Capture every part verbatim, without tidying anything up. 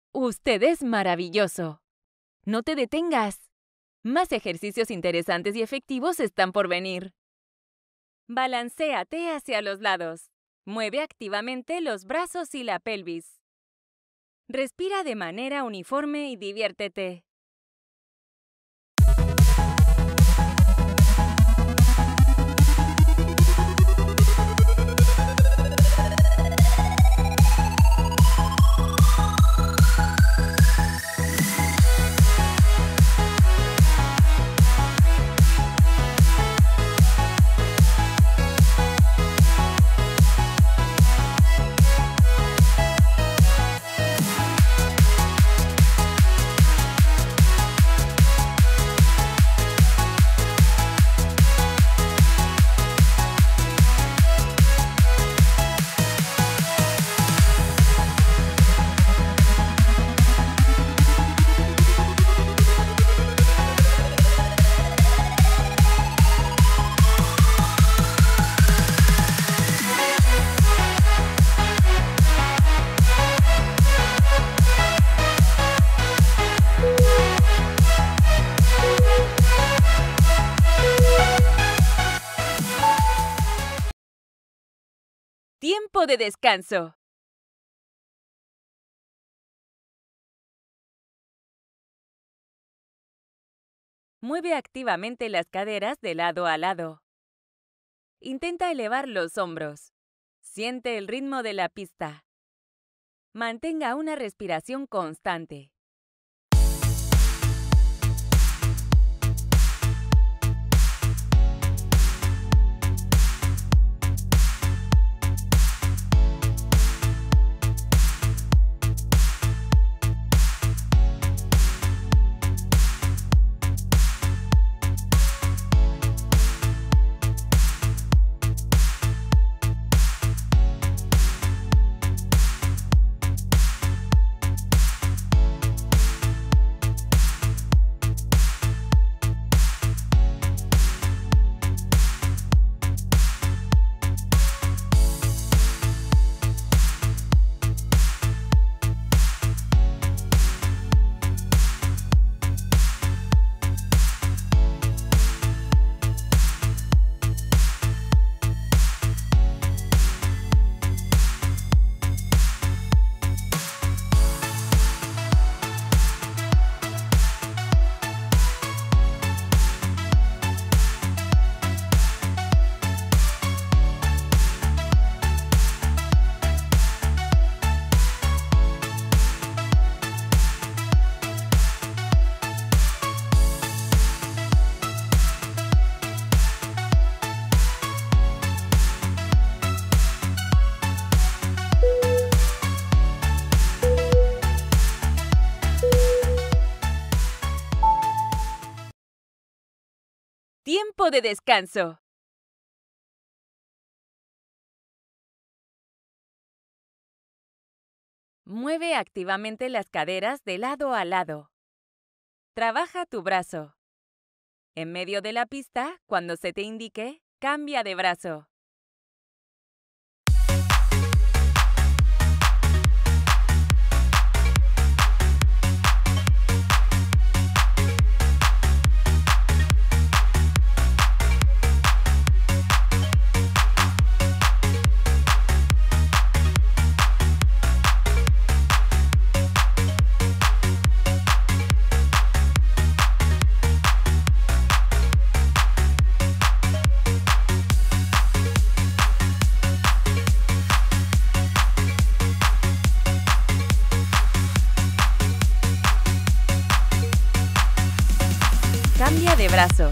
Usted es maravilloso. No te detengas. Más ejercicios interesantes y efectivos están por venir. Balanceate hacia los lados. Mueve activamente los brazos y la pelvis. Respira de manera uniforme y diviértete. Tiempo de descanso. Mueve activamente las caderas de lado a lado. Intenta elevar los hombros. Siente el ritmo de la pista. Mantenga una respiración constante. Tiempo de descanso. Mueve activamente las caderas de lado a lado. Trabaja tu brazo. En medio de la pista, cuando se te indique, cambia de brazo. Cambia de brazo.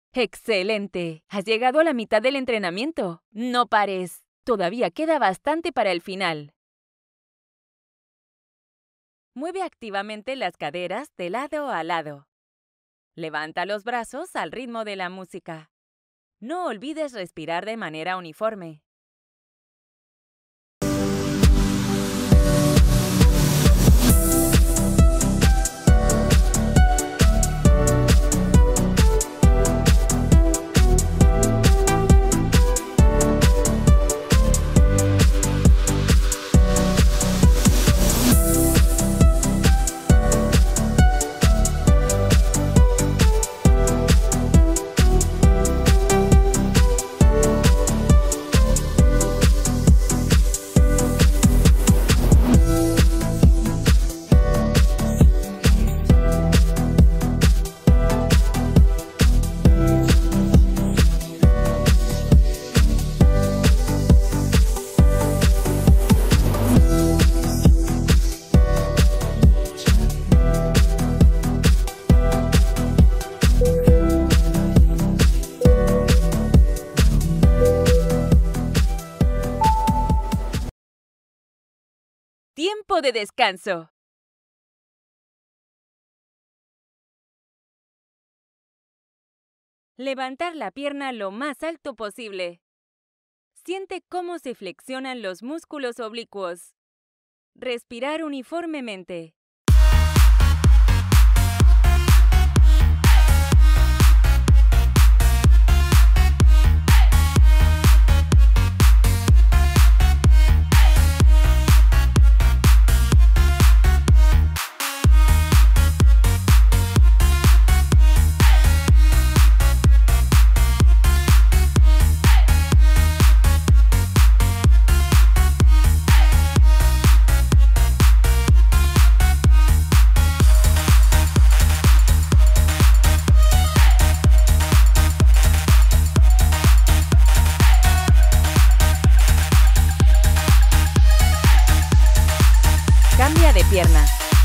¡Excelente! Has llegado a la mitad del entrenamiento. No pares. Todavía queda bastante para el final. Mueve activamente las caderas de lado a lado. Levanta los brazos al ritmo de la música. No olvides respirar de manera uniforme. Tiempo de descanso. Levantar la pierna lo más alto posible. Siente cómo se flexionan los músculos oblicuos. Respirar uniformemente. Cambia de pierna.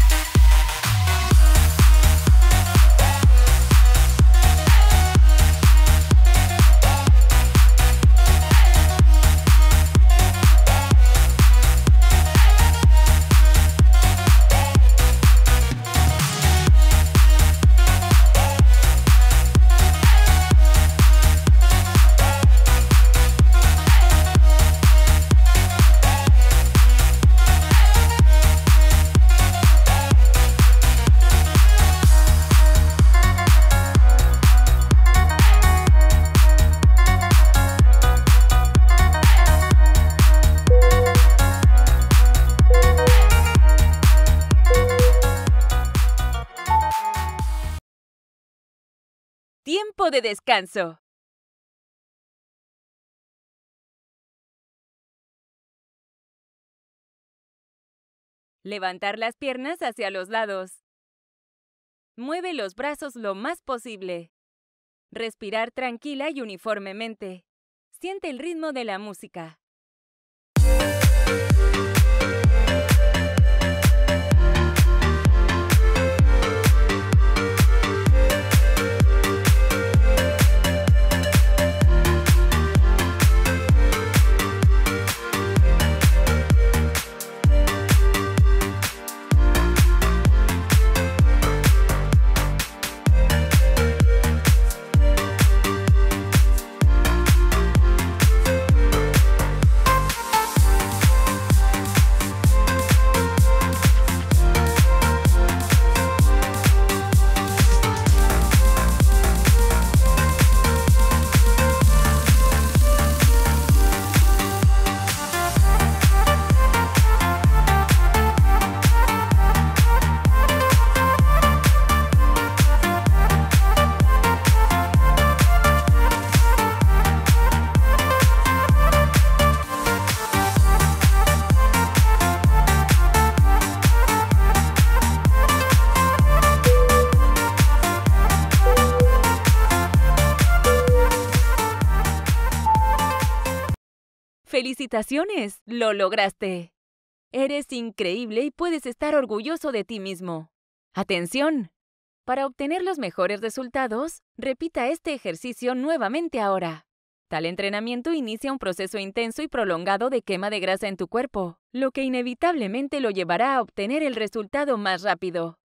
Tiempo de descanso. Levantar las piernas hacia los lados. Mueve los brazos lo más posible. Respirar tranquila y uniformemente. Siente el ritmo de la música. ¡Felicitaciones! ¡Lo lograste! Eres increíble y puedes estar orgulloso de ti mismo. ¡Atención! Para obtener los mejores resultados, repita este ejercicio nuevamente ahora. Tal entrenamiento inicia un proceso intenso y prolongado de quema de grasa en tu cuerpo, lo que inevitablemente lo llevará a obtener el resultado más rápido.